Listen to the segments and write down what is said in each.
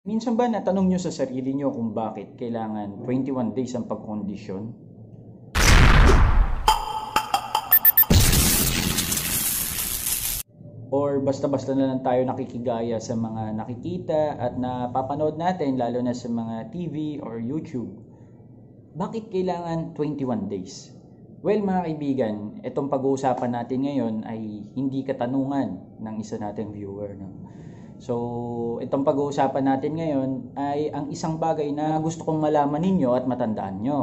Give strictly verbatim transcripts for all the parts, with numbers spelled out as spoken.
Minsan ba natanong nyo sa sarili nyo kung bakit kailangan twenty-one days ang pagkondisyon? Or basta-basta na lang tayo nakikigaya sa mga nakikita at napapanood natin lalo na sa mga T V or YouTube? Bakit kailangan twenty-one days? Well mga kaibigan, itong pag-uusapan natin ngayon ay hindi katanungan ng isa nating viewer. No? So, itong pag-uusapan natin ngayon ay ang isang bagay na gusto kong malaman ninyo at matandaan nyo.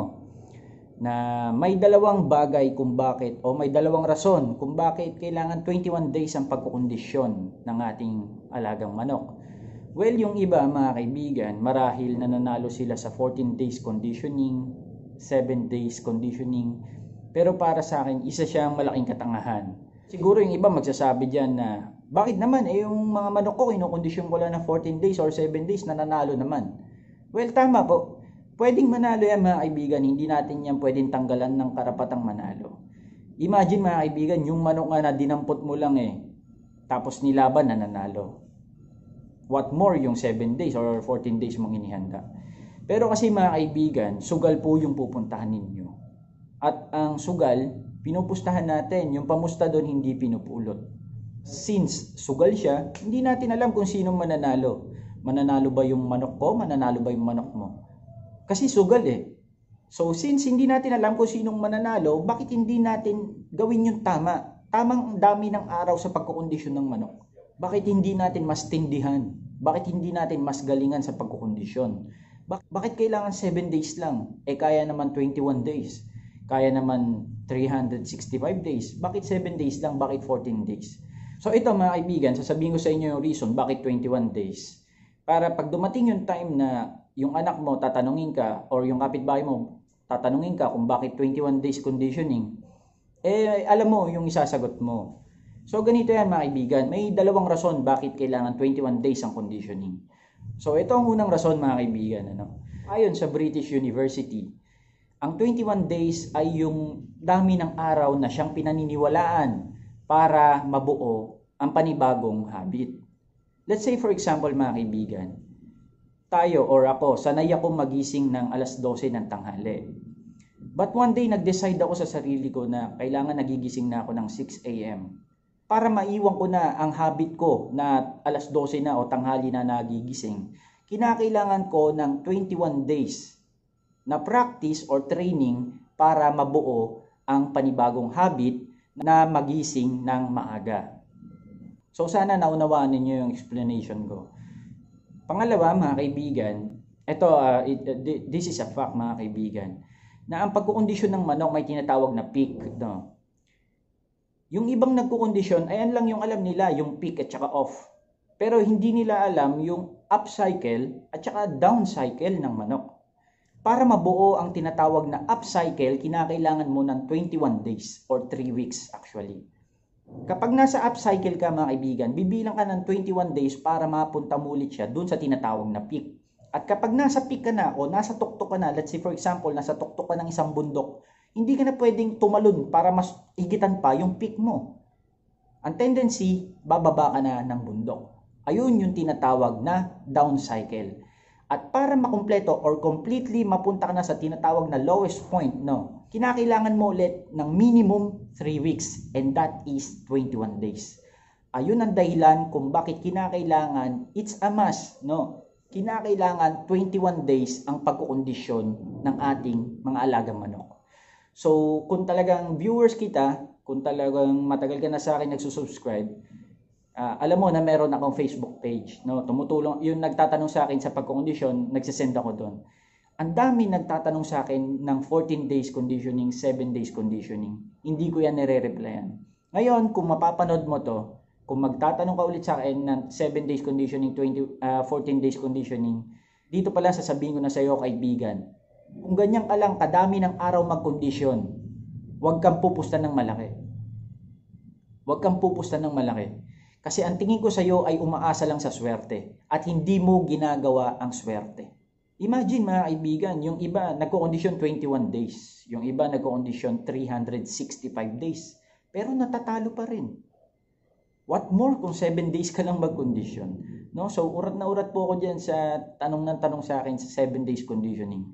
Na may dalawang bagay kung bakit o may dalawang rason kung bakit kailangan twenty-one days ang pagkukondisyon ng ating alagang manok. Well, yung iba mga kaibigan, marahil nananalo sila sa fourteen days conditioning, seven days conditioning, pero para sa akin, isa siyang malaking katangahan. Siguro yung iba magsasabi dyan na, bakit naman eh yung mga manok ko, kinukondisyon ko lang na fourteen days or seven days, nananalo naman. Well, tama po. Pwedeng manalo yan mga kaibigan, hindi natin yan pwedeng tanggalan ng karapatang manalo. Imagine mga kaibigan, yung manok nga na dinampot mo lang eh, tapos nilaban na nanalo. What more yung seven days or fourteen days mong inihanda. Pero kasi mga kaibigan, sugal po yung pupuntahan ninyo. At ang sugal, pinupustahan natin, yung pamusta doon hindi pinupulot. Since sugal siya, hindi natin alam kung sinong mananalo. Mananalo ba yung manok ko? Mananalo ba yung manok mo? Kasi sugal eh. So since hindi natin alam kung sinong mananalo, bakit hindi natin gawin yung tama? Tamang dami ng araw sa pagkukondisyon ng manok. Bakit hindi natin mas tindihan? Bakit hindi natin mas galingan sa pagkukondisyon? Bak- bakit kailangan seven days lang? Eh kaya naman twenty-one days. Kaya naman three hundred sixty-five days. Bakit seven days lang? Bakit fourteen days? So ito mga kaibigan, sasabihin ko sa inyo yung reason bakit twenty-one days. Para pag dumating yung time na yung anak mo tatanungin ka or yung kapitbahay mo tatanungin ka kung bakit twenty-one days conditioning, eh alam mo yung isasagot mo. So ganito yan mga kaibigan, may dalawang rason bakit kailangan twenty-one days ang conditioning. So ito ang unang rason mga kaibigan. Ano? Ayon sa British University, ang twenty-one days ay yung dami ng araw na siyang pinaniniwalaan para mabuo ang panibagong habit. Let's say for example mga kaibigan, tayo or ako, sanay ako magising ng alas dose ng tanghali. But one day, nag-decide ako sa sarili ko na kailangan nagigising na ako ng six a m para maiwan ko na ang habit ko na alas dose na o tanghali na nagigising. Kinakailangan ko ng twenty-one days na practice or training para mabuo ang panibagong habit na magising ng maaga. So sana naunawaan ninyo yung explanation ko. Pangalawa, mga kaibigan, ito, uh, it, uh, this is a fact, mga kaibigan, na ang pagkukondisyon ng manok may tinatawag na peak. No? Yung ibang nagkukondisyon, ayan lang yung alam nila, yung peak at saka off. Pero hindi nila alam yung up cycle at saka down cycle ng manok. Para mabuo ang tinatawag na up cycle, kinakailangan mo ng twenty-one days or three weeks actually. Kapag nasa up cycle ka mga kaibigan, bibilang ka ng twenty-one days para mapunta mo ulit siya dun sa tinatawag na peak. At kapag nasa peak ka na o nasa tuktok ka na, let's say for example, nasa tuktok ka ng isang bundok, hindi ka na pwedeng tumalon para mas higitan pa yung peak mo. Ang tendency, bababa ka na ng bundok. Ayun yung tinatawag na down cycle. At para makumpleto or completely mapunta ka na sa tinatawag na lowest point, no, kinakailangan mo ulit ng minimum three weeks and that is twenty-one days. Ayun ang dahilan kung bakit kinakailangan, it's a must, no, kinakailangan twenty-one days ang pagkukondisyon ng ating mga alagang manok. So kung talagang viewers kita, kung talagang matagal ka na sa akin nagsusubscribe, Uh, alam mo na meron akong Facebook page, no? Tumutulong, yung nagtatanong sa akin sa pagkondisyon, nagsisend ako doon. Ang dami nagtatanong sa akin ng fourteen days conditioning, seven days conditioning. Hindi ko yan nire-replyan. Ngayon, kung mapapanood mo to, kung magtatanong ka ulit sa akin ng seven days conditioning, twenty, uh, fourteen days conditioning, dito pala sasabihin ko na sa iyo kaibigan, kung ganyan ka lang kadami ng araw mag-condition, huwag kang pupusta ng malaki. Huwag kang pupusta ng malaki. Kasi ang tingin ko sa iyo ay umaasa lang sa swerte at hindi mo ginagawa ang swerte. Imagine mga kaibigan, yung iba nagko-condition twenty-one days, yung iba nagko-condition three hundred sixty-five days, pero natatalo pa rin. What more kung seven days ka lang mag-condition? No? So, urat na urat po ako dyan sa tanong ng tanong sa akin sa seven days conditioning.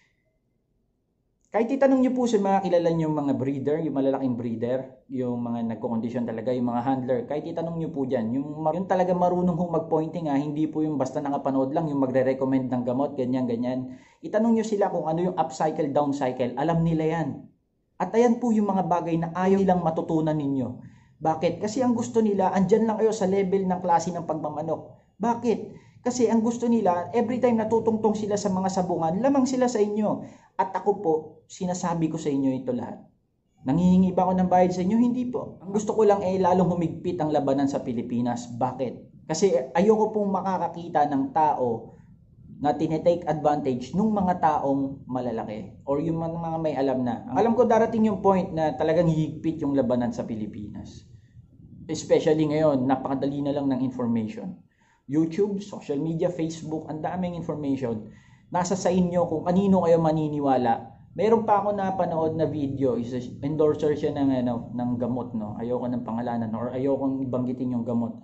Kahit itanong nyo po sa mga kilala nyo mga breeder, yung malalaking breeder, yung mga nagko-condition talaga, yung mga handler, kahit itanong nyo po dyan, yung, yung talaga marunong hong mag-pointing, ha, hindi po yung basta nakapanood lang, yung magre-recommend ng gamot, ganyan, ganyan. Itanong nyo sila kung ano yung up cycle, down cycle, alam nila yan. At ayan po yung mga bagay na ayaw nilang matutunan ninyo. Bakit? Kasi ang gusto nila, andyan lang kayo sa level ng klase ng pagmamanok. Bakit? Kasi ang gusto nila, every time natutungtong sila sa mga sabungan, lamang sila sa inyo. At ako po, sinasabi ko sa inyo ito lahat. Nanghihingi ba ako ng bayad sa inyo? Hindi po. Ang gusto ko lang ay lalong humigpit ang labanan sa Pilipinas. Bakit? Kasi ayoko pong makakakita ng tao na tinetake advantage ng mga taong malalaki or yung mga may alam na. Alam ko darating yung point na talagang hihigpit yung labanan sa Pilipinas. Especially ngayon, napakadali na lang ng information. YouTube, social media, Facebook, ang daming information. Nasa sa inyo kung kanino kayo maniniwala. Meron pa ako napanood na video, is endorser siya ng, ano, ng gamot, no? Ayoko ng pangalanan or ayoko ibanggitin yung gamot.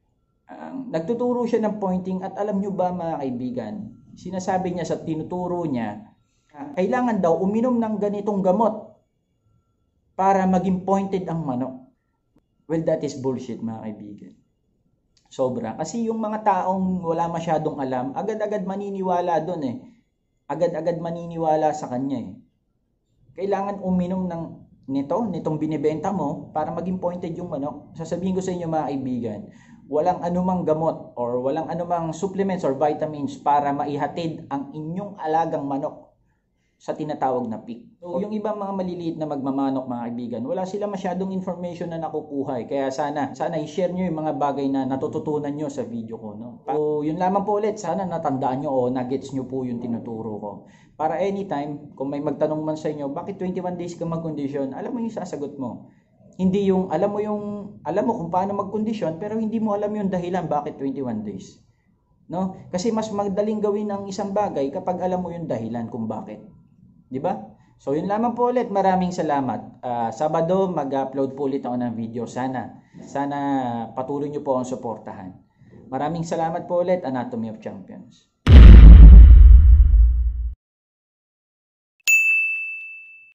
Uh, nagtuturo siya ng pointing at alam nyo ba mga kaibigan, sinasabi niya sa tinuturo niya, uh, kailangan daw uminom ng ganitong gamot para maging pointed ang manok. Well, that is bullshit mga kaibigan. Sobra. Kasi yung mga taong wala masyadong alam, agad-agad maniniwala doon eh. Agad-agad maniniwala sa kanya eh. Kailangan uminom ng nito, nitong binibenta mo para maging pointed yung manok. Sasabihin ko sa inyo mga kaibigan, walang anumang gamot or walang anumang supplements or vitamins para maihatid ang inyong alagang manok sa tinatawag na peak. So, yung ibang mga maliliit na magmamanok mga kaibigan, wala sila masyadong information na nakukuha. Eh. Kaya sana, sana i-share nyo yung mga bagay na natututunan nyo sa video ko. No? So, yun lamang po ulit. Sana natandaan nyo o nagets nyo po yung tinuturo ko. Para anytime, kung may magtanong man sa inyo, bakit twenty-one days ka mag-condition? Alam mo yung sasagot mo. Hindi yung, alam mo yung, alam mo kung paano mag-condition, pero hindi mo alam yung dahilan bakit twenty-one days. No? Kasi mas madaling gawin ang isang bagay kapag alam mo yung dahilan kung bakit. Di ba? So, yun lamang po ulit. Maraming salamat. Uh, Sabado, mag-upload po ulit ako ng video. Sana, sana patuloy nyo po ang suportahan. Maraming salamat po ulit, Anatomy of Champions.